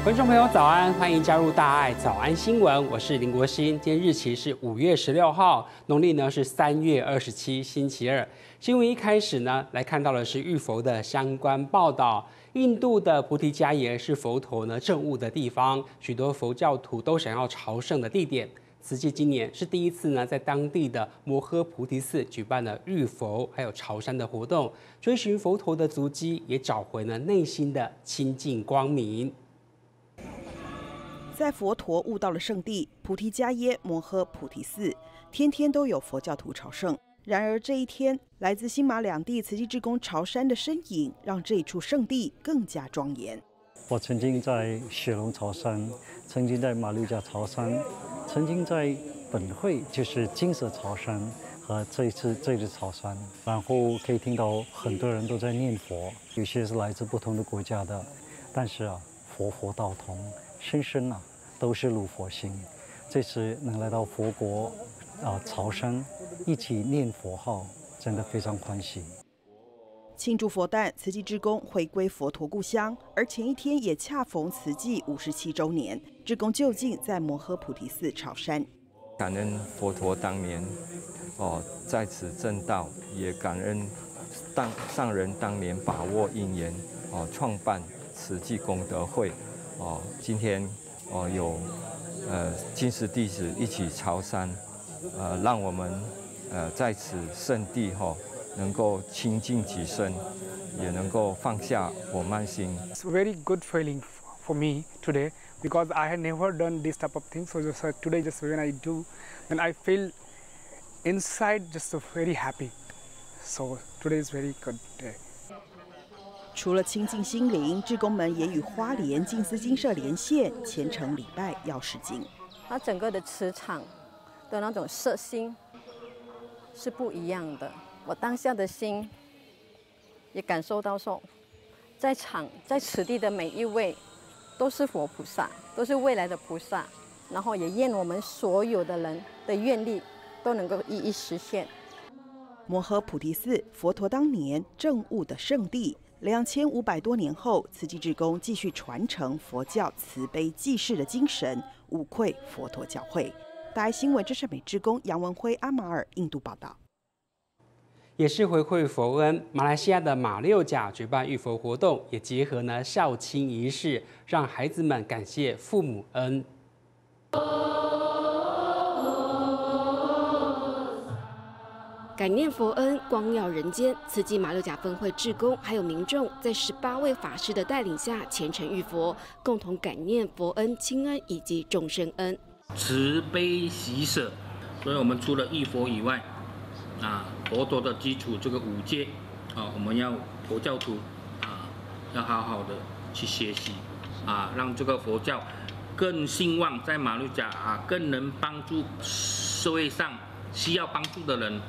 观众朋友早安，欢迎加入大爱早安新闻，我是林国兴。今天日期是5月16号，农历呢是3月27，星期二。新闻一开始呢，来看到的是浴佛的相关报道。印度的菩提迦耶是佛陀呢证悟的地方，许多佛教徒都想要朝圣的地点。慈济今年是第一次呢，在当地的摩诃菩提寺举办了浴佛还有朝山的活动，追寻佛陀的足迹，也找回了内心的清净光明。 在佛陀悟道的圣地菩提迦耶摩诃菩提寺，天天都有佛教徒朝圣。然而这一天，来自新马两地慈济志工朝山的身影，让这一处圣地更加庄严。 我曾经在雪龙朝山，曾经在马六甲朝山，曾经在本会就是金色朝山和这一次朝山，然后可以听到很多人都在念佛，有些是来自不同的国家的，但是佛道同，生生都是入佛心。这次能来到佛国朝山，一起念佛号，真的非常欢喜。 庆祝佛诞，慈济志工回归佛陀故乡，而前一天也恰逢慈济57周年，志工就近在摩诃菩提寺朝山。 感恩佛陀当年在此证道，也感恩上人当年把握因缘创办慈济功德会今天有金石弟子一起朝山，让我们在此圣地能够清净己身，也能够放下我慢心。 It's a very good feeling for me today because I had never done this type of thing. So today, just when I do, then I feel inside just very happy. So today is very good day. 除了亲近心灵，志工们也与花莲静思精舍连线，虔诚礼拜药师经。 它整个的磁场的那种色心是不一样的。我当下的心也感受到说，在此地的每一位都是佛菩萨，都是未来的菩萨，然后也愿我们所有的人的愿力都能够一一实现。 摩诃菩提寺，佛陀当年证悟的圣地。2500多年后，慈济志工继续传承佛教慈悲济世的精神，无愧佛陀教诲。大爱新闻支持美志工杨文辉、阿马尔印度报道。 也是回馈佛恩，马来西亚的马六甲举办浴佛活动，也结合孝亲仪式，让孩子们感谢父母恩。 感念佛恩，光耀人间。慈济马六甲分会志工还有民众，在18位法师的带领下虔诚浴佛，共同感念佛恩、亲恩以及众生恩。 慈悲喜舍，所以我们除了浴佛以外，佛陀的基础这个5戒我们要佛教徒要好好的去学习让这个佛教更兴旺，在马六甲更能帮助社会上需要帮助的人。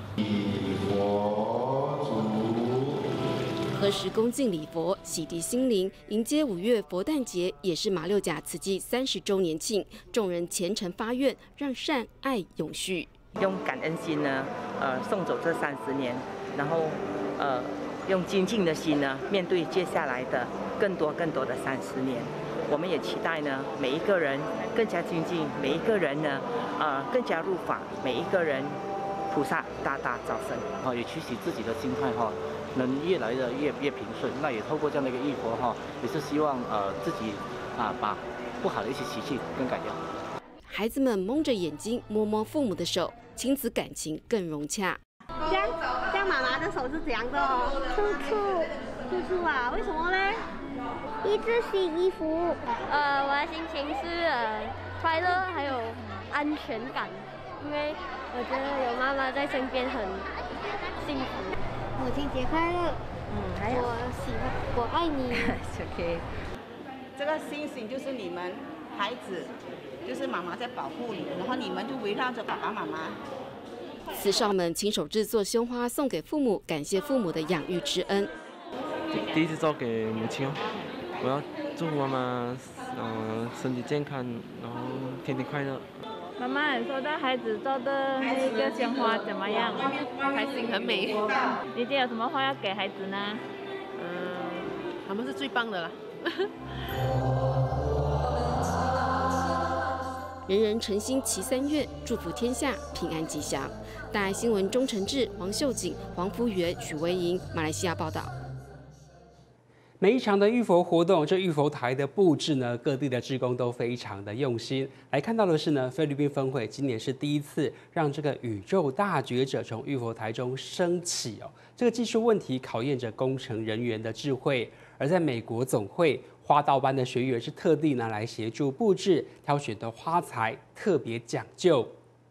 何时恭敬礼佛，洗涤心灵，迎接5月佛诞节，也是马六甲慈济30周年庆。众人虔诚发愿，让善爱永续。 用感恩心呢，送走这30年，然后用精进的心呢，面对接下来的更多的30年。我们也期待呢，每一个人更加精进，每一个人呢，更加入法，每一个人菩萨大大招生。 也期许自己的心态能越来的越平顺。那也透过这样的一个浴佛也是希望自己把不好的一些习气更改掉。 孩子们蒙着眼睛摸摸父母的手，亲子感情更融洽。 这样妈妈的手是怎样的粗粗啊？为什么呢？一直洗衣服。我的心情是快乐还有安全感，因为我觉得有妈妈在身边很幸福。母亲节快乐！还有我爱你。 OK。这个星星就是你们孩子，就是妈妈在保护你，然后你们就围绕着爸爸妈妈。 慈少们亲手制作胸花送给父母，感谢父母的养育之恩。 第一次做给母亲我要祝福妈妈身体健康，然后天天快乐。 妈妈也说到孩子做的那个鲜花怎么样？ 开心，很美。 你今天有什么话要给孩子呢？ 他们是最棒的啦。 人人诚心祈3愿，祝福天下平安吉祥。大爱新闻钟成志、黄秀锦、黄福元、许维莹，马来西亚报道。 每一场的浴佛活动，这浴佛台的布置呢，各地的志工都非常的用心。来看到的是呢，菲律宾分会今年是第一次让这个宇宙大觉者从浴佛台中升起哦。这个技术问题考验着工程人员的智慧。而在美国总会，花道班的学员是特地拿来协助布置，挑选的花材特别讲究。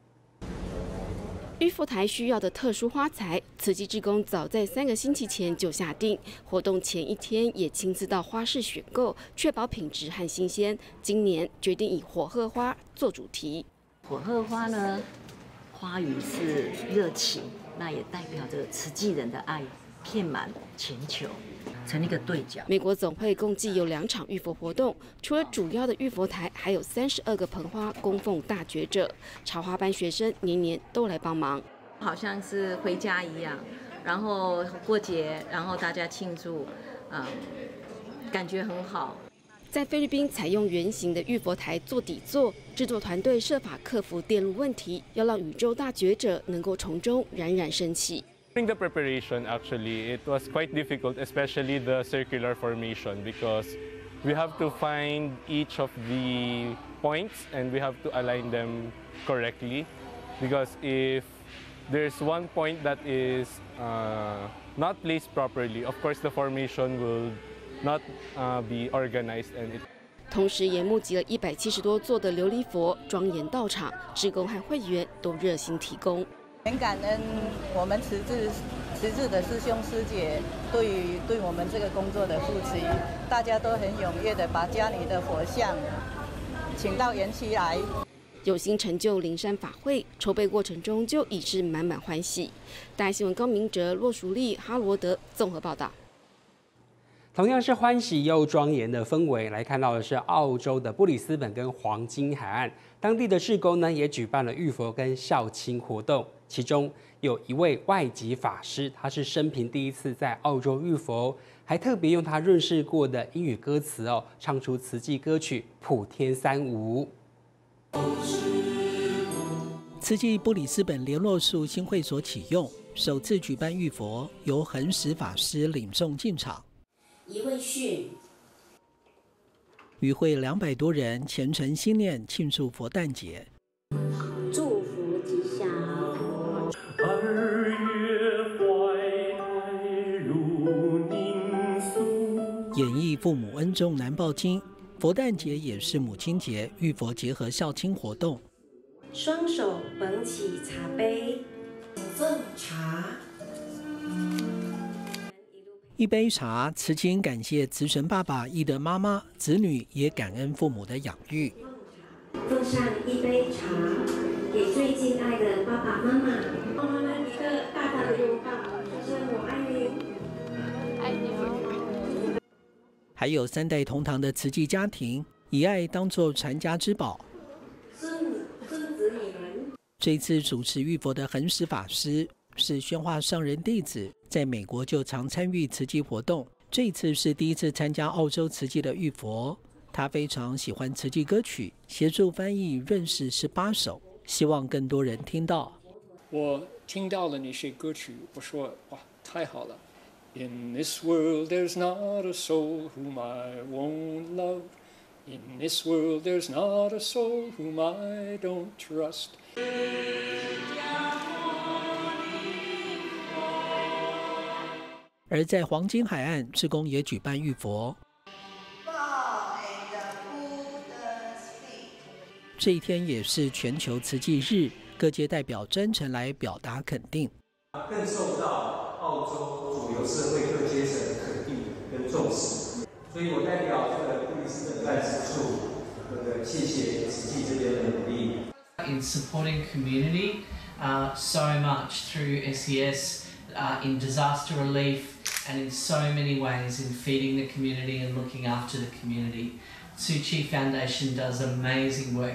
浴佛台需要的特殊花材，慈济志工早在3个星期前就下定，活动前1天也亲自到花市选购，确保品质和新鲜。今年决定以火鹤花做主题。 火鹤花呢，花语是热情，那也代表着慈济人的爱遍满全球。成一个对角。 美国总会共计有2场浴佛活动，除了主要的浴佛台，还有32个盆花供奉大觉者。潮花班学生年年都来帮忙， 好像是回家一样，然后过节，然后大家庆祝，感觉很好。 在菲律宾采用圆形的浴佛台做底座，制作团队设法克服电路问题，要让宇宙大觉者能够从中冉冉升起。 During the preparation, actually, it was quite difficult, especially the circular formation, because we have to find each of the points and we have to align them correctly. Because if there's one point that is not placed properly, of course the formation will not be organized and it. 同时也募集了170多座的琉璃佛，庄严道场，志工和会员都热心提供。 很感恩我们慈济的师兄师姐对我们这个工作的付出，大家都很踊跃的把家里的佛像请到园区来。 有心成就灵山法会，筹备过程中就已是满满欢喜。大爱新闻高明哲、骆淑丽、哈罗德综合报道。 同样是欢喜又庄严的氛围，来看到的是澳洲的布里斯本跟黄金海岸，当地的志工呢也举办了浴佛跟孝亲活动，其中有一位外籍法师，他是生平第一次在澳洲浴佛，还特别用他认识过的英语歌词哦，唱出慈济歌曲《普天三无》。 慈济布里斯本联络处新会所启用，首次举办浴佛，由恒实法师领众进场。 一位训， 与会200多人虔诚心念庆祝佛诞节， 祝福吉祥。 2月怀胎如凝素， 演绎父母恩重难报经。佛诞节也是母亲节，浴佛结合孝亲活动。 双手捧起茶杯，奉茶。 一杯茶，慈亲感谢慈神爸爸、义德妈妈，子女也感恩父母的养育。 奉上一杯茶，给最敬爱的爸爸妈妈，妈妈们一个大大的拥抱，说声我爱你，爱你。 还有3代同堂的慈济家庭，以爱当作传家之宝。 孙子女们。 这次主持浴佛的恒实法师是宣化上人弟子，在美国就常参与慈济活动，这一次是第一次参加澳洲慈济的浴佛。他非常喜欢慈济歌曲，协助翻译认识18首，希望更多人听到。 我听到了那些歌曲，我说哇，太好了。In this world there's not a soul whom I won't love. In this world there's not a soul whom I don't trust. 而在黄金海岸，志工也举办浴佛。这一天也是全球慈济日，各界代表真诚来表达肯定。 更受到澳洲主流社会各阶层的肯定跟重视，所以我代表这个布里斯本办事处，谢谢慈济这边的努力。 In supporting community so much through SES in disaster relief and in so many ways in feeding the community and looking after the community. Tzu Chi Foundation does amazing work.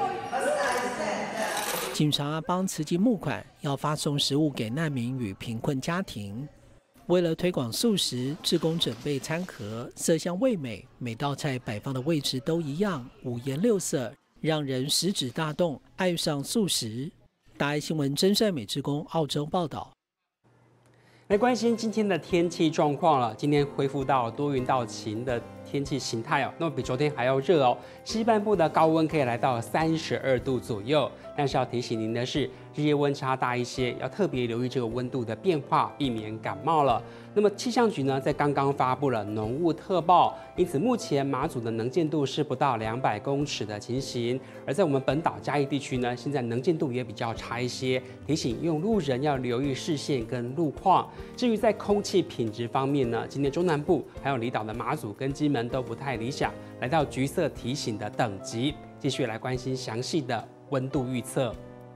警察帮慈济募款，要发送食物给难民与贫困家庭。为了推广素食，志工准备餐盒，色香味美，每道菜摆放的位置都一样，五颜六色， 让人食指大动，爱上素食。大爱新闻真善美志工澳洲报道。 来关心今天的天气状况了。今天恢复到多云到晴的天气形态哦，那么比昨天还要热哦。西半部的高温可以来到32度左右，但是要提醒您的是，日夜温差大一些，要特别留意这个温度的变化，避免感冒了。那么气象局呢，在刚刚发布了浓雾特报，因此目前马祖的能见度是不到200公尺的情形。而在我们本岛嘉义地区呢，现在能见度也比较差一些，提醒用路人要留意视线跟路况。至于在空气品质方面呢，今天中南部还有离岛的马祖跟金门都不太理想，来到橘色提醒的等级。继续来关心详细的温度预测。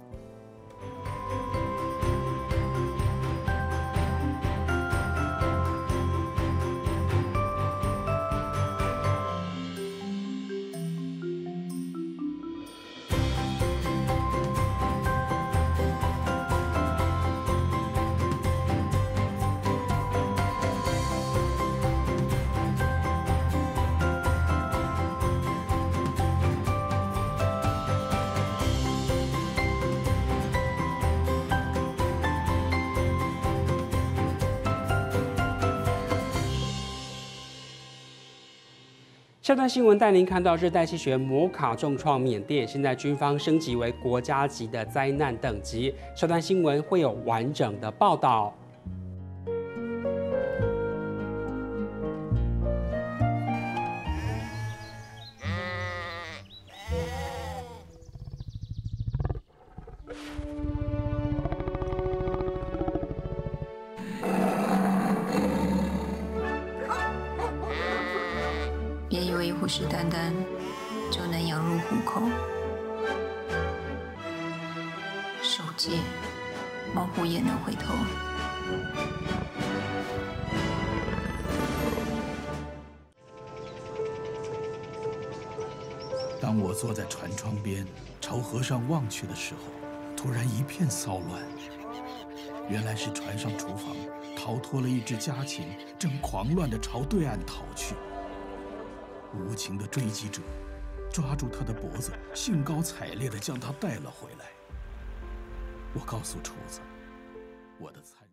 下段新闻带您看到热带气旋摩卡重创缅甸，现在军方升级为国家级的灾难等级。下段新闻会有完整的报道。 别以为虎视眈眈就能羊入虎口，守戒，猛虎也能回头。 当我坐在船窗边，朝河上望去的时候，突然一片骚乱。原来是船上厨房逃脱了一只家禽，正狂乱地朝对岸逃去。无情的追击者抓住他的脖子，兴高采烈地将他带了回来。我告诉厨子，我的餐。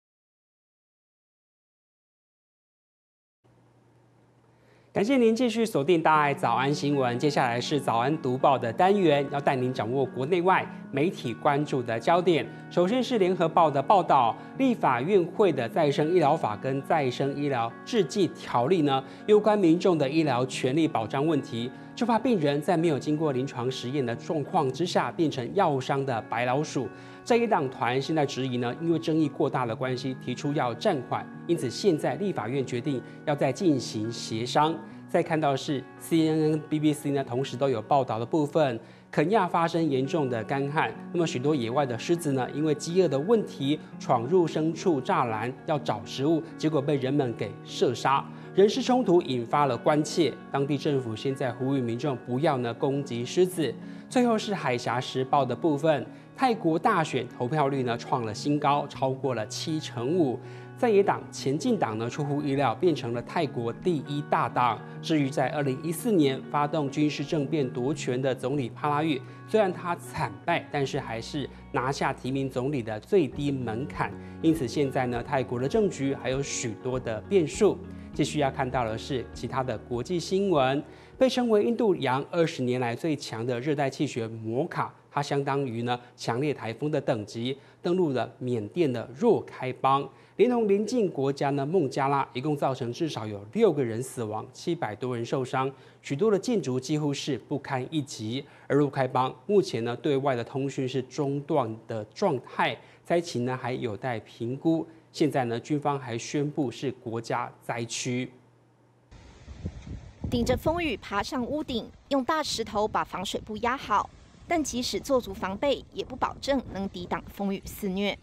感谢您继续锁定大爱早安新闻，接下来是早安读报的单元，要带您掌握国内外媒体关注的焦点。首先是联合报的报道，立法院会的再生医疗法跟再生医疗制剂条例呢，有关民众的医疗权利保障问题，就怕病人在没有经过临床实验的状况之下，变成药商的白老鼠。在野党团现在质疑呢，因为争议过大的关系，提出要暂缓，因此现在立法院决定要再进行协商。再看到是 CNN、BBC 呢，同时都有报道的部分，肯亚发生严重的干旱，那么许多野外的狮子呢，因为饥饿的问题，闯入牲畜栅栏要找食物，结果被人们给射杀。人事冲突引发了关切，当地政府现在呼吁民众不要攻击狮子。最后是海峡时报的部分，泰国大选投票率呢创了新高，超过了75%。在野党前进党呢出乎意料变成了泰国第一大党。至于在2014年发动军事政变夺权的总理帕拉育，虽然他惨败，但是还是拿下提名总理的最低门槛。因此现在呢，泰国的政局还有许多的变数。继续要看到的是其他的国际新闻，被称为印度洋20年来最强的热带气旋摩卡，它相当于呢强烈台风的等级，登陆了缅甸的若开邦，连同邻近国家呢孟加拉，一共造成至少有6个人死亡，700多人受伤，许多的建筑几乎是不堪一击。而若开邦目前呢对外的通讯是中断的状态，灾情呢还有待评估。现在呢，军方还宣布是国家灾区。 顶着风雨爬上屋顶，用大石头把防水布压好，但即使做足防备，也不保证能抵挡风雨肆虐。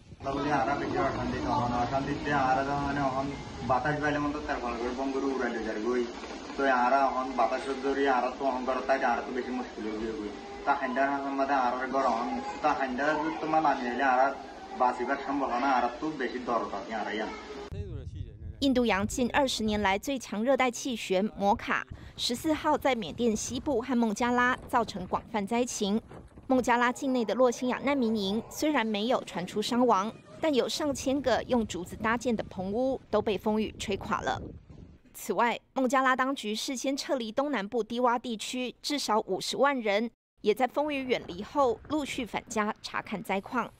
印度洋近20年来最强热带气旋摩卡14号在缅甸西部和孟加拉造成广泛灾情。孟加拉境内的洛辛亚难民营虽然没有传出伤亡，但有上千个用竹子搭建的棚屋都被风雨吹垮了。此外，孟加拉当局事先撤离东南部低洼地区至少50万人，也在风雨远离后陆续返家查看灾况。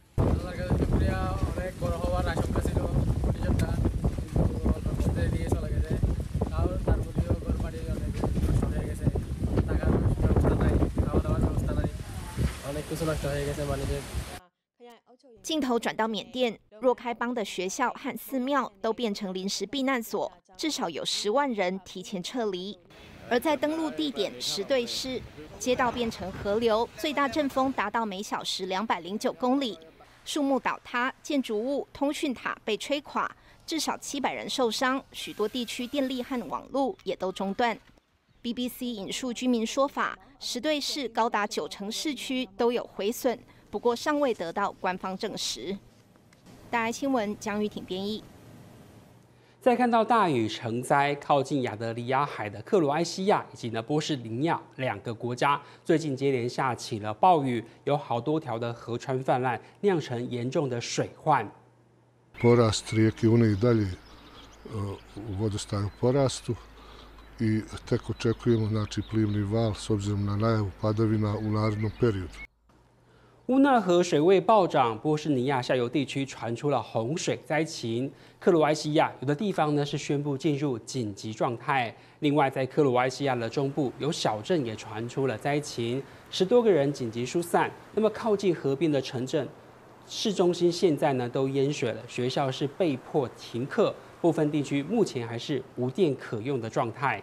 镜头转到缅甸，若开邦的学校和寺庙都变成临时避难所，至少有10万人提前撤离。而在登陆地点石队市，街道变成河流，最大阵风达到每小时209公里，树木倒塌，建筑物、通讯塔被吹垮，至少700人受伤，许多地区电力和网络也都中断。BBC 引述居民说法，石队市高达90%市区都有毁损，不过尚未得到官方证实。大爱新闻江玉挺编译。 再看到大雨成灾，靠近亚得里亚海的克罗埃西亚以及波士尼亚2个国家，最近接连下起了暴雨，有好多条的河川泛滥，酿成严重的水患。 Porast rijeke Une i dalje u vodostaju porastu i tek očekujemo znači plivni val s obzirom na najavu padavina u narednom periodu. 乌纳河水位暴涨，波士尼亚下游地区传出了洪水灾情。克罗埃西亚有的地方呢是宣布进入紧急状态。另外，在克罗埃西亚的中部，有小镇也传出了灾情，10多个人紧急疏散。那么靠近河边的城镇，市中心现在呢都淹水了，学校是被迫停课，部分地区目前还是无电可用的状态。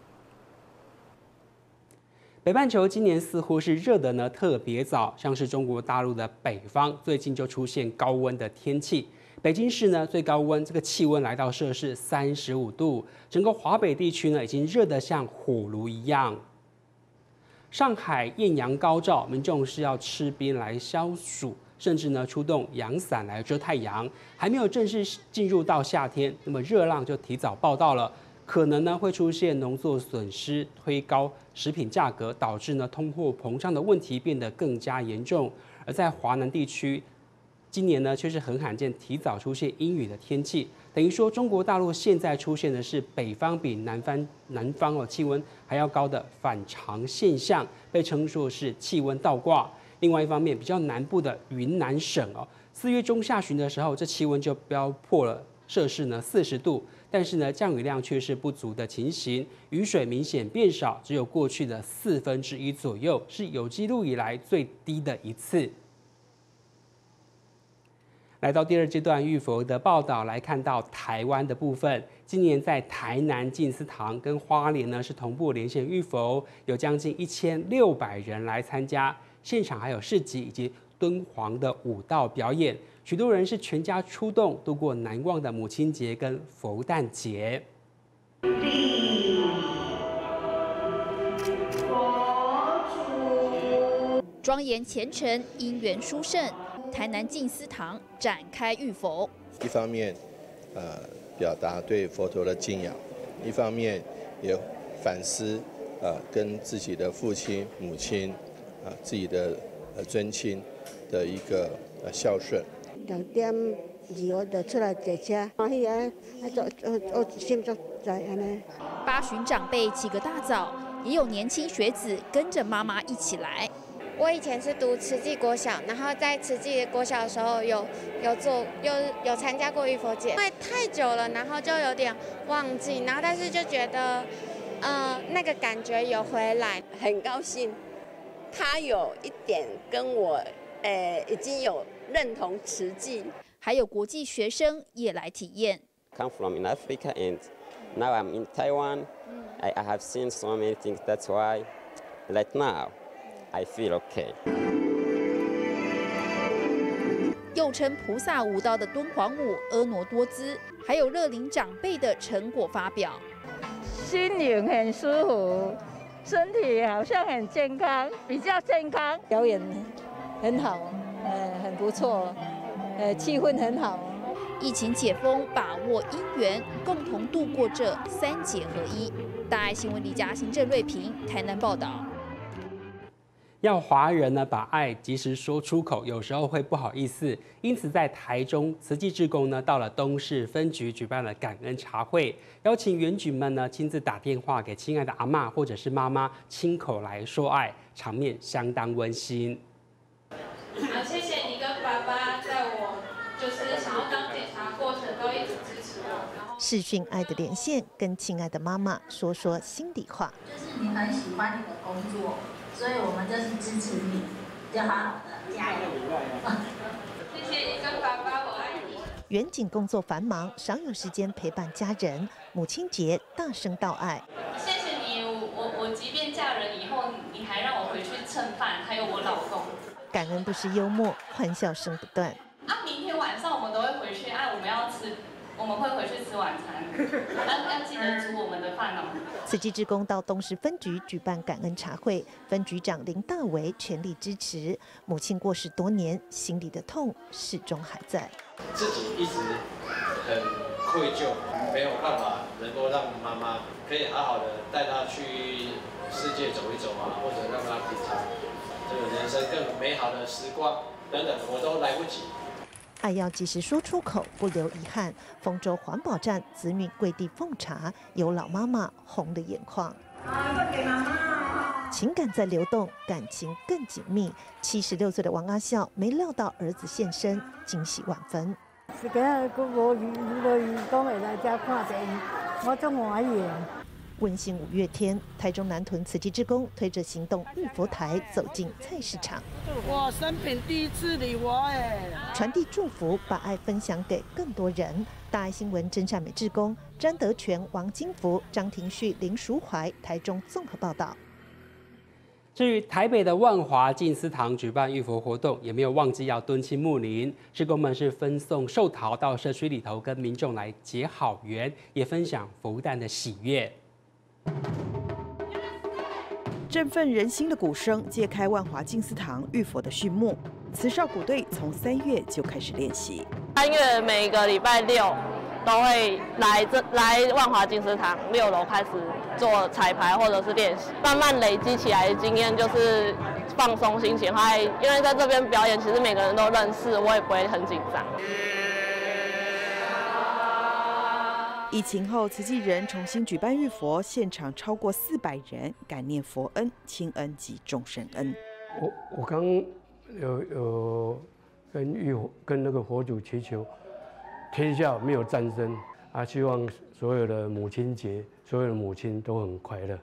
北半球今年似乎是热的呢特别早，像是中国大陆的北方最近就出现高温的天气。北京市呢最高温这个气温来到摄氏35度，整个华北地区呢已经热得像火炉一样。上海艳阳高照，民众是要吃冰来消暑，甚至呢出动阳伞来遮太阳。还没有正式进入到夏天，那么热浪就提早报到了。可能呢会出现农作损失、推高食品价格，导致呢通货膨胀的问题变得更加严重。而在华南地区，今年呢却是很罕见提早出现阴雨的天气，等于说中国大陆现在出现的是北方比南方气温还要高的反常现象，被称作是气温倒挂。另外一方面，比较南部的云南省4月中下旬的时候，这气温就飙破了摄氏40度。但是呢，降雨量却是不足的情形，雨水明显变少，只有过去的1/4左右，是有记录以来最低的一次。来到第2阶段玉佛的报道，来看到台湾的部分。今年在台南静思堂跟花莲呢是同步连线玉佛，有将近1600人来参加，现场还有市集以及敦煌的舞蹈表演。许多人是全家出动，度过难忘的母亲节跟佛诞节。 庄严虔诚，因缘殊胜，台南静思堂展开浴佛。 一方面，表达对佛陀的敬仰；一方面也反思，跟自己的父亲、母亲，自己的尊亲的一个孝顺。 2點2我就出來坐車，歡喜啊！我心足在安尼。 八旬長輩起個大早，也有年輕學子跟着媽媽一起來。 我以前是讀慈濟國小，然後在慈濟國小的時候有參加過浴佛節，因為太久了，然後就有點忘記，然後但是就覺得，那個感覺有回來， 很高興。他有一點跟我，已經有認同慈濟， 還有國際學生也來體驗。 Come from in Africa and now I'm in Taiwan. I have seen so many things. That's why, right now, I feel okay. 又称菩薩舞蹈的敦煌舞婀娜多姿，還有樂齡長輩的成果發表。 心靈很舒服，身體好像很健康，比較健康。 表演很好，很不錯，氣氛很好。 疫情解封，把握因缘，共同度过这3节合一。大爱新闻李嘉欣、郑瑞平台南报道。 要华人呢把爱及时说出口，有时候会不好意思，因此在台中慈济志工呢到了东市分局举办了感恩茶会，邀请原局们呢亲自打电话给亲爱的阿嬷或者是妈妈，亲口来说爱，场面相当温馨。 好，谢谢你跟爸爸在我就是想要当检查过程都一直支持我。 视讯爱的连线，跟亲爱的妈妈说说心里话。 就是你很喜欢你的工作。所以我们就是支持你，就好好的加油。 谢谢你跟爸爸，我爱你。 远景工作繁忙，少有时间陪伴家人，母亲节大声道爱。 谢谢你，我即便嫁人以后，你还让我回去蹭饭，还有我老公。 感恩不失幽默，欢笑声不断。 明天晚上我们都会回去，我们会回去吃晚餐，要记得煮我们的饭哦。 慈济志工到东市分局举办感恩茶会，分局长林大为全力支持。母亲过世多年，心里的痛始终还在。 自己一直很愧疚，没有办法能够让妈妈可以好好的带她去世界走一走啊，或者让她品尝这个人生更美好的时光等等，我都来不及。 爱要及时说出口，不留遗憾。丰州环保站子女跪地奉茶，有老妈妈红了眼眶。情感在流动，感情更紧密。76岁的王阿孝没料到儿子现身，惊喜万分。 是今日佢无讲会来遮看电影，我真欢喜。 温馨5月天，台中南屯慈济志工推着行动玉佛台走进菜市场。 我生平第一次理我哎！ 传递祝福，把爱分享给更多人。大爱新闻真善美志工詹德全、王金福、张庭旭、林淑怀，台中综合报道。 至于台北的万华静思堂举办浴佛活动，也没有忘记要敦亲睦邻。志工们是分送寿桃到社区里头，跟民众来结好缘，也分享佛诞的喜悦。 振奋人心的鼓声揭开万华静思堂浴佛的序幕。慈少鼓队从3月就开始练习 ，3月每个礼拜6都会来万华静思堂6楼开始做彩排或者是练习，慢慢累积起来的经验就是放松心情，还因为在这边表演，其实每个人都认识，我也不会很紧张。 疫情后，慈济人重新举办浴佛，现场超过400人感念佛恩、亲恩及众生恩。 我刚有跟那个佛祖祈求，天下没有战争啊，希望所有的母亲节，所有的母亲都很快乐。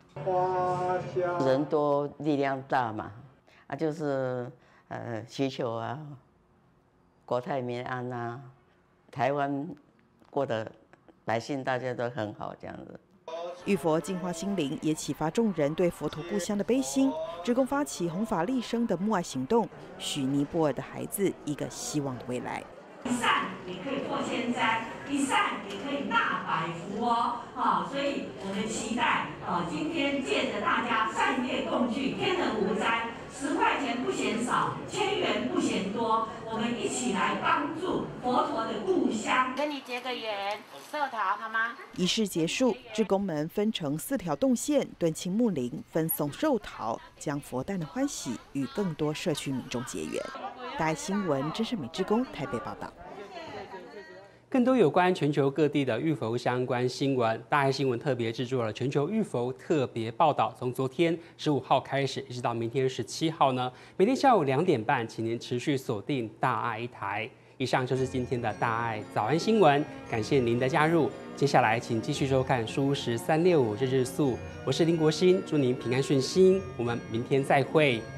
人多力量大嘛，就是祈求啊，国泰民安啊，台湾过得。百姓大家都很好，这样子。 浴佛净化心灵，也启发众人对佛陀故乡的悲心。志工发起弘法利生的默爱行动，许尼泊尔的孩子一个希望的未来。 一善也可以破千灾，一善也可以大百福哦。所以我们期待今天借着大家善业共聚，天人无灾。10块钱不嫌少，1000元不嫌多，我们一起来帮助佛陀的故乡。 跟你结个缘，寿桃好吗？ 仪式结束，志工们分成4条动线，敦亲睦邻，分送寿桃，将佛诞的欢喜与更多社区民众结缘。大爱新闻真善美志工台北报道。 更多有关全球各地的浴佛相关新闻，大爱新闻特别制作了全球浴佛特别报道。从昨天15号开始，一直到明天17号呢，每天下午2点半，请您持续锁定大爱一台。以上就是今天的大爱早安新闻，感谢您的加入。接下来请继续收看舒适365日日速，我是林国兴，祝您平安顺心，我们明天再会。